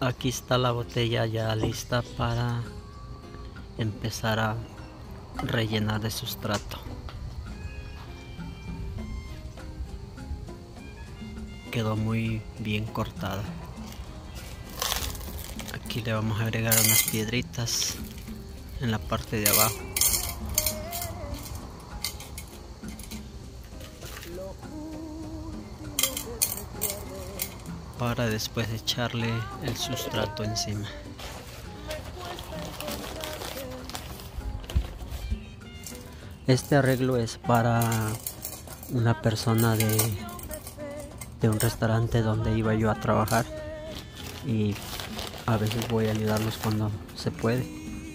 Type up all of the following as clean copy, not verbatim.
Aquí está la botella ya lista para empezar a rellenar de sustrato. Quedó muy bien cortada. Aquí le vamos a agregar unas piedritas en la parte de abajo. Para después echarle el sustrato encima. Este arreglo es para una persona de un restaurante donde iba yo a trabajar, y a veces voy a ayudarlos cuando se puede.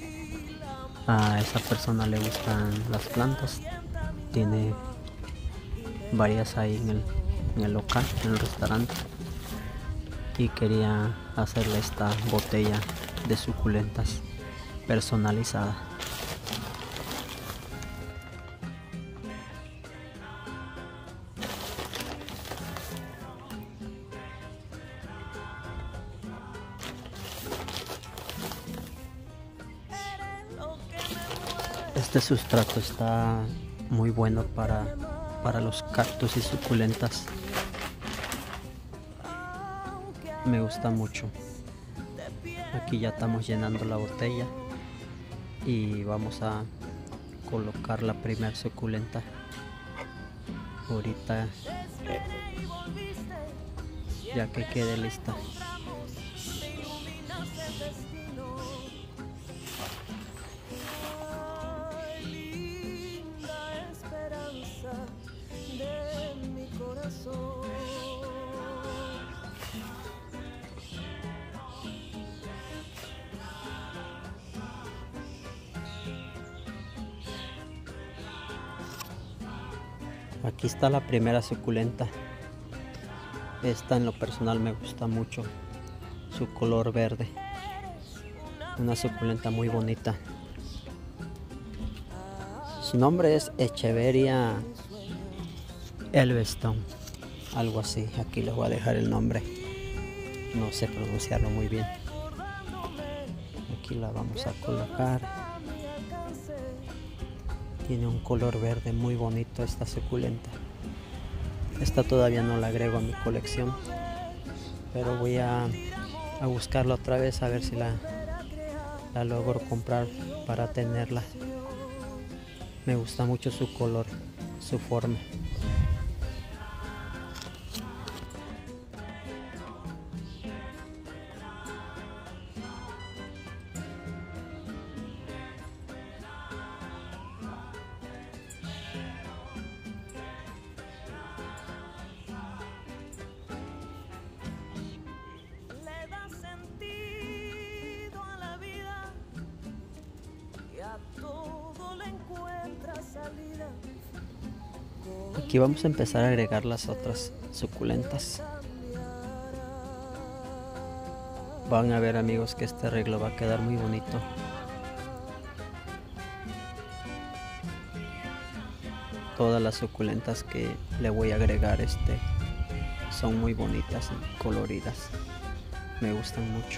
A esa persona le gustan las plantas, tiene varias ahí en el local, en el restaurante, y quería hacerle esta botella de suculentas personalizada. Este sustrato está muy bueno para los cactus y suculentas. Me gusta mucho. Aquí ya estamos llenando la botella y vamos a colocar la primera suculenta ahorita, ya que quede lista. Aquí está la primera suculenta. Esta en lo personal me gusta mucho, su color verde. Una suculenta muy bonita. Su nombre es Echeveria Elveston, algo así. Aquí les voy a dejar el nombre, no sé pronunciarlo muy bien. Aquí la vamos a colocar. Tiene un color verde muy bonito esta suculenta. Esta todavía no la agrego a mi colección, pero voy a buscarla otra vez a ver si la logro comprar para tenerla. Me gusta mucho su color, su forma. Aquí vamos a empezar a agregar las otras suculentas. Van a ver, amigos, que este arreglo va a quedar muy bonito. Todas las suculentas que le voy a agregar son muy bonitas y coloridas. Me gustan mucho.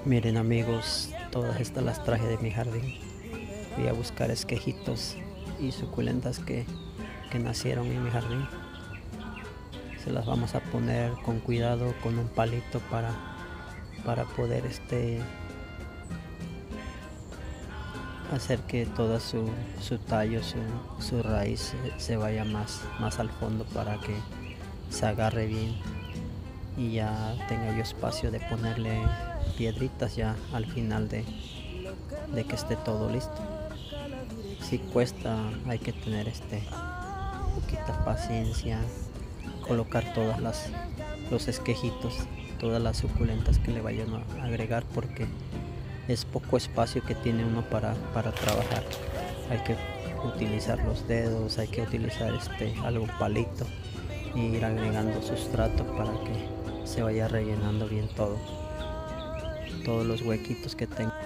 Miren amigos, todas estas las traje de mi jardín. Fui a buscar esquejitos y suculentas que nacieron en mi jardín. Se las vamos a poner con cuidado con un palito para poder hacer que todo su tallo, su raíz se vaya más al fondo para que se agarre bien y ya tenga yo espacio de ponerle piedritas ya al final de que esté todo listo. Si cuesta, hay que tener poquita paciencia, colocar todas los esquejitos, todas las suculentas que le vayan a agregar, porque es poco espacio que tiene uno para trabajar. Hay que utilizar los dedos, hay que utilizar algún palito y ir agregando sustrato para que se vaya rellenando bien todos los huequitos que tenga.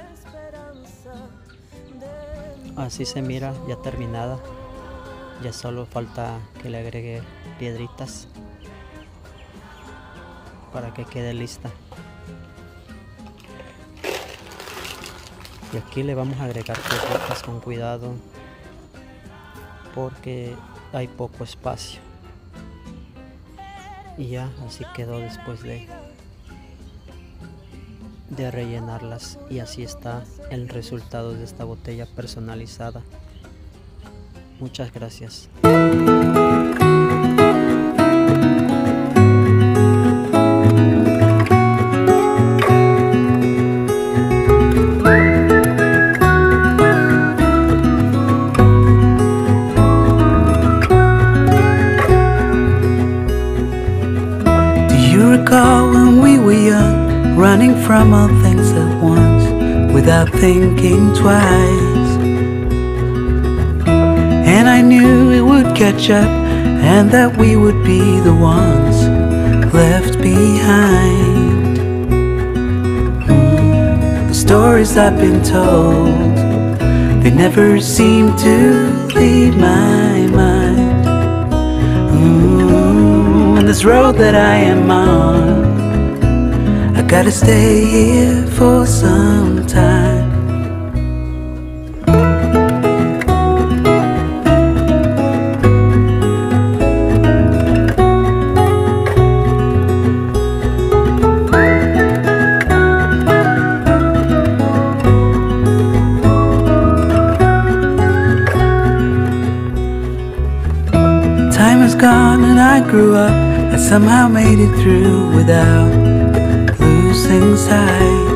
Así se mira ya terminada. Ya solo falta que le agregue piedritas para que quede lista. Y aquí le vamos a agregar piedritas con cuidado porque hay poco espacio. Y ya así quedó después de rellenarlas, y así está el resultado de esta botella personalizada. Muchas gracias. When we were young, running from all things at once, without thinking twice. And I knew it would catch up, and that we would be the ones left behind. The stories I've been told, they never seem to leave my mind. And this road that I am on, I gotta stay here for some time. Time is gone and I grew up. I somehow made it through without losing sight.